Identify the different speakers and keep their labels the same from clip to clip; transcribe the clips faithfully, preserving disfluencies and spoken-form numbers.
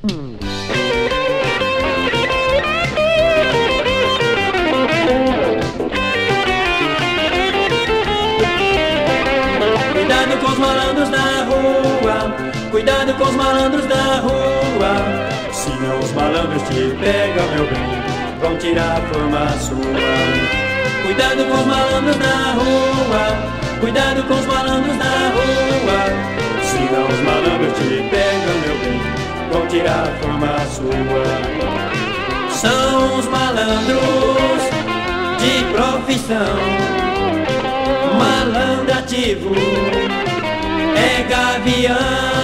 Speaker 1: Cuidado com os malandros da rua, cuidado com os malandros da rua. Senão os malandros te pegam, meu bem, vão tirar a forma sua. Cuidado com os malandros da rua, cuidado com os malandros da rua. Senão os malandros te pegam, meu bem, vão tirar a forma sua. São os malandros de profissão, malandro ativo, é gavião,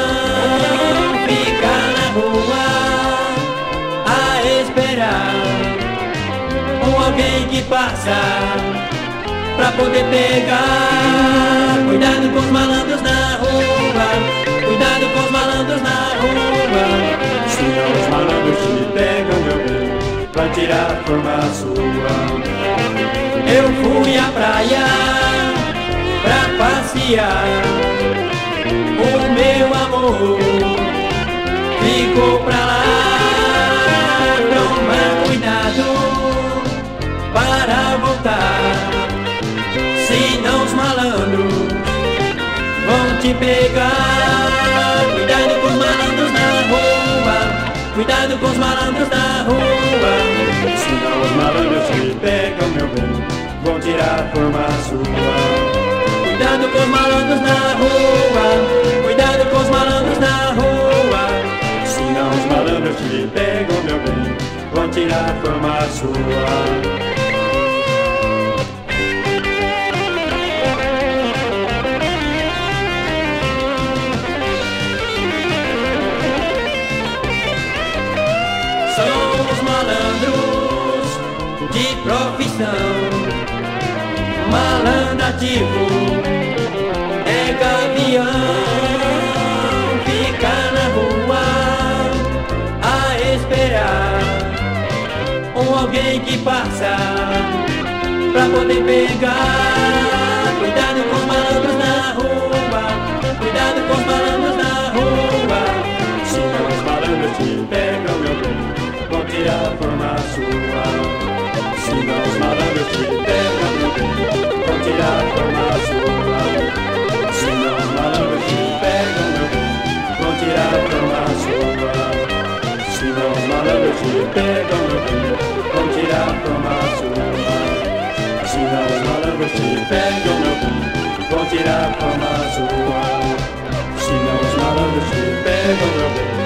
Speaker 1: fica na rua a esperar um alguém que passa pra poder pegar. Cuidado com os malandros na rua, cuidado com os malandros na rua. Senão os malandros te pegam, meu bem, vai tirar a forma sua. Eu fui à praia pra passear, o meu amor ficou pra lá. Toma cuidado para voltar, senão os malandros vão te pegar. Cuidado com os malandros na rua, cuidado com os malandros na rua. Senão os malandros te pegam, meu bem, vão tirar a forma sua. Cuidado com os malandros na rua, cuidado com os malandros na rua. Senão os malandros te pegam, meu bem, vão tirar a forma sua. São os malandros de profissão, malandro ativo, é gavião, fica na rua a esperar um alguém que passa pra poder pegar. Cuidado com os malandros na rua, cuidado com os malandros na rua. Senão os malandros te pegam, meu bem, vão tirar a forma sua. Senão os malandros te pegam, meu bem, vão tirar a forma sua. Senão os malandros te pegam, meu bem, vão tirar a forma sua. Senão os malandros te pegam, meu bem, vão tirar a forma sua. Senão os malandros te pegam, meu bem, vão tirar a forma sua. Senão os malandros te pegam, meu bem,